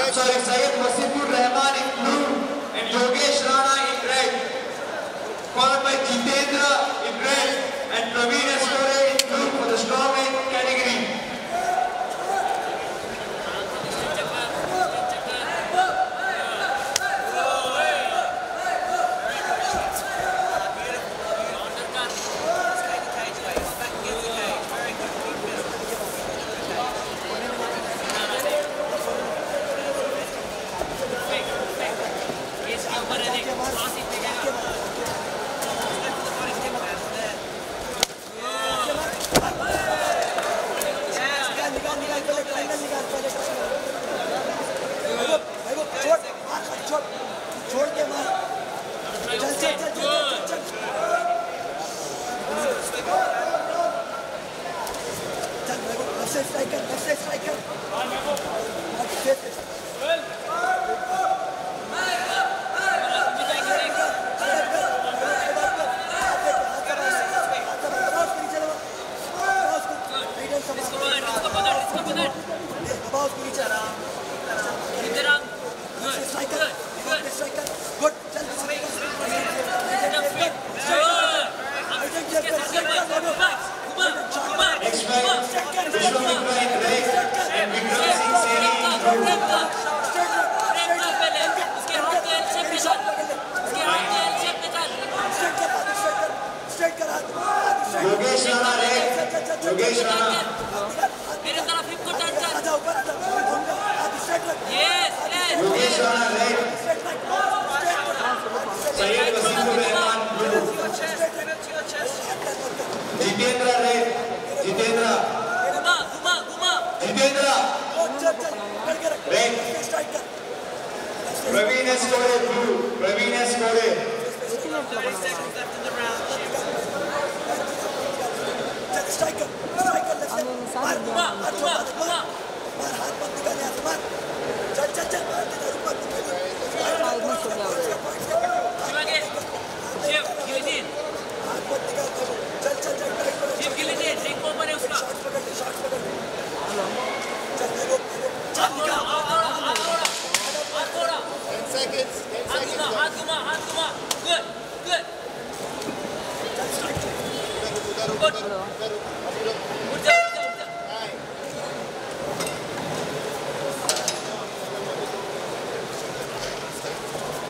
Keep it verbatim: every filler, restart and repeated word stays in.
I'm sorry, Syed Wasifur Rahman in blue and Yogesh Rana in red. Followed by Jitendra in red and Praveen Escore in blue for the strawweight category. Yogesh Rana red. Yogesh Rana. मेरे तरफ hip को touch कर. Yes, yes. Yogesh Rana red. Syed Wasifur Rahman blue. Jitendra red. Jitendra. घुमा घुमा घुमा. Jitendra. Red. Praveen Escore blue. Praveen Escore. thirty seconds left in the round. Striker, striker, let's go. घुमा घुमा घुमा. मार हाथ मत निकाल यहाँ से मार. चल चल चल मार तेरा रुक मत. शिवागे, शिव गिलिटिन. हाथ मत निकाल. चल चल चल. शिव गिलिटिन, रिंग ओपन है उसका. शॉट पकड़ ले, शॉट पकड़ ले. चल देखो, चल निकाल. हाथ थोड़ा, हाथ थोड़ा, हाथ थोड़ा. ten seconds, ten हाथ seconds. घुमा, हाथ घुमा, हाथ घुमा. Good, good. चल स्ट्राइक. Good.